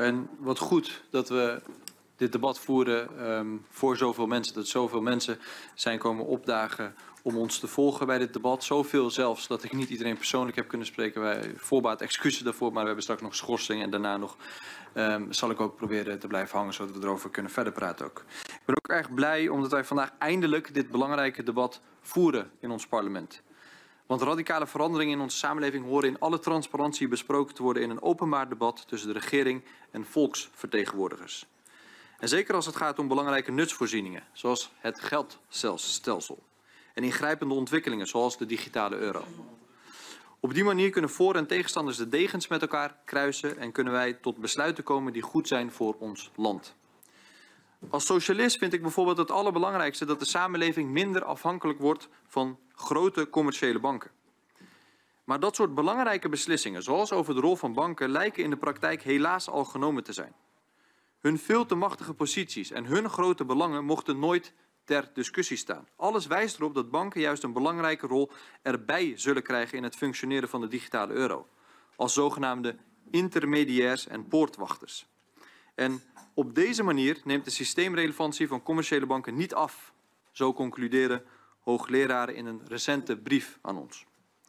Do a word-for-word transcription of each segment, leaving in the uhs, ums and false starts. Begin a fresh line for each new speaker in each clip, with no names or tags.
En wat goed dat we dit debat voeren um, voor zoveel mensen. Dat zoveel mensen zijn komen opdagen om ons te volgen bij dit debat. Zoveel zelfs dat ik niet iedereen persoonlijk heb kunnen spreken. Wij voorbaat excuses daarvoor, maar we hebben straks nog schorsing. En daarna nog um, zal ik ook proberen te blijven hangen, zodat we erover kunnen verder praten ook. Ik ben ook erg blij omdat wij vandaag eindelijk dit belangrijke debat voeren in ons parlement. Want radicale veranderingen in onze samenleving horen in alle transparantie besproken te worden in een openbaar debat tussen de regering en volksvertegenwoordigers. En zeker als het gaat om belangrijke nutsvoorzieningen, zoals het geldstelsel. En ingrijpende ontwikkelingen, zoals de digitale euro. Op die manier kunnen voor- en tegenstanders de degens met elkaar kruisen en kunnen wij tot besluiten komen die goed zijn voor ons land. Als socialist vind ik bijvoorbeeld het allerbelangrijkste dat de samenleving minder afhankelijk wordt van grote commerciële banken. Maar dat soort belangrijke beslissingen, zoals over de rol van banken, lijken in de praktijk helaas al genomen te zijn. Hun veel te machtige posities en hun grote belangen mochten nooit ter discussie staan. Alles wijst erop dat banken juist een belangrijke rol erbij zullen krijgen in het functioneren van de digitale euro. Als zogenaamde intermediairs en poortwachters. En op deze manier neemt de systeemrelevantie van commerciële banken niet af. Zo concluderen hoogleraren in een recente brief aan ons.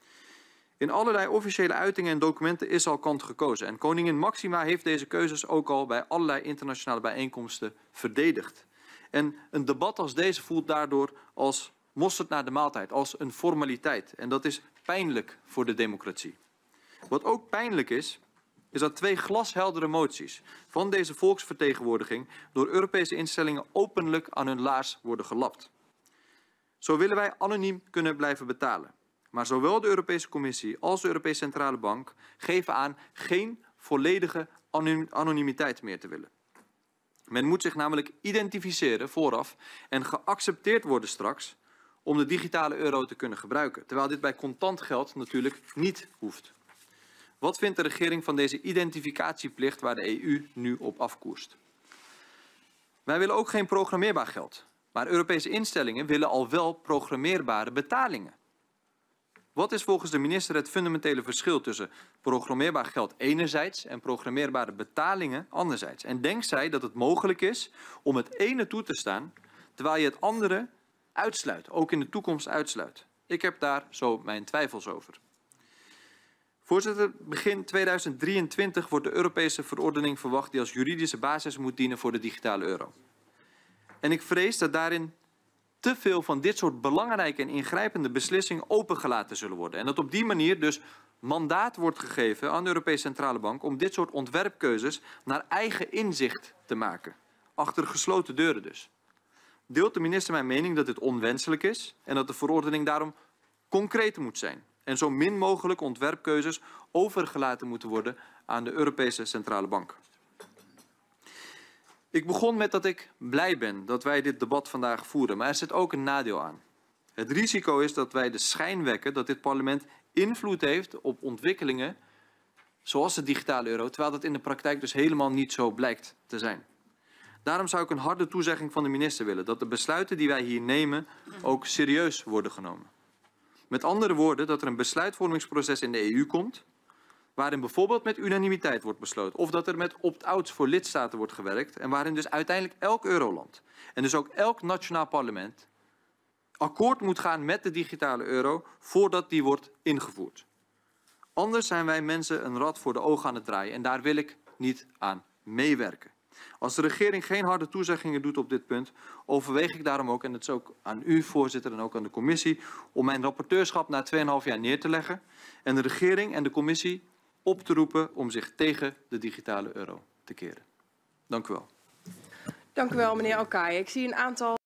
In allerlei officiële uitingen en documenten is al kant gekozen. En koningin Maxima heeft deze keuzes ook al bij allerlei internationale bijeenkomsten verdedigd. En een debat als deze voelt daardoor als mosterd naar de maaltijd, als een formaliteit. En dat is pijnlijk voor de democratie. Wat ook pijnlijk is, is dat twee glasheldere moties van deze volksvertegenwoordiging door Europese instellingen openlijk aan hun laars worden gelapt. Zo willen wij anoniem kunnen blijven betalen. Maar zowel de Europese Commissie als de Europese Centrale Bank geven aan geen volledige anonimiteit meer te willen. Men moet zich namelijk identificeren vooraf en geaccepteerd worden straks om de digitale euro te kunnen gebruiken. Terwijl dit bij contant geld natuurlijk niet hoeft. Wat vindt de regering van deze identificatieplicht waar de E U nu op afkoerst? Wij willen ook geen programmeerbaar geld. Maar Europese instellingen willen al wel programmeerbare betalingen. Wat is volgens de minister het fundamentele verschil tussen programmeerbaar geld enerzijds en programmeerbare betalingen anderzijds? En denkt zij dat het mogelijk is om het ene toe te staan, terwijl je het andere uitsluit, ook in de toekomst uitsluit? Ik heb daar zo mijn twijfels over. Voorzitter, begin tweeduizend drieëntwintig wordt de Europese verordening verwacht die als juridische basis moet dienen voor de digitale euro. En ik vrees dat daarin te veel van dit soort belangrijke en ingrijpende beslissingen opengelaten zullen worden. En dat op die manier dus mandaat wordt gegeven aan de Europese Centrale Bank om dit soort ontwerpkeuzes naar eigen inzicht te maken. Achter gesloten deuren dus. Deelt de minister mijn mening dat dit onwenselijk is en dat de verordening daarom concreet moet zijn en zo min mogelijk ontwerpkeuzes overgelaten moeten worden aan de Europese Centrale Bank? Ik begon met dat ik blij ben dat wij dit debat vandaag voeren, maar er zit ook een nadeel aan. Het risico is dat wij de schijn wekken dat dit parlement invloed heeft op ontwikkelingen zoals de digitale euro, terwijl dat in de praktijk dus helemaal niet zo blijkt te zijn. Daarom zou ik een harde toezegging van de minister willen dat de besluiten die wij hier nemen ook serieus worden genomen. Met andere woorden, dat er een besluitvormingsproces in de E U komt, waarin bijvoorbeeld met unanimiteit wordt besloten, of dat er met opt-outs voor lidstaten wordt gewerkt en waarin dus uiteindelijk elk euroland en dus ook elk nationaal parlement akkoord moet gaan met de digitale euro voordat die wordt ingevoerd. Anders zijn wij mensen een rad voor de ogen aan het draaien en daar wil ik niet aan meewerken. Als de regering geen harde toezeggingen doet op dit punt, overweeg ik daarom ook, en dat is ook aan u, voorzitter, en ook aan de commissie, om mijn rapporteurschap na twee en een half jaar neer te leggen en de regering en de commissie op te roepen om zich tegen de digitale euro te keren. Dank u wel.
Dank u wel, meneer Okay. Ik zie een aantal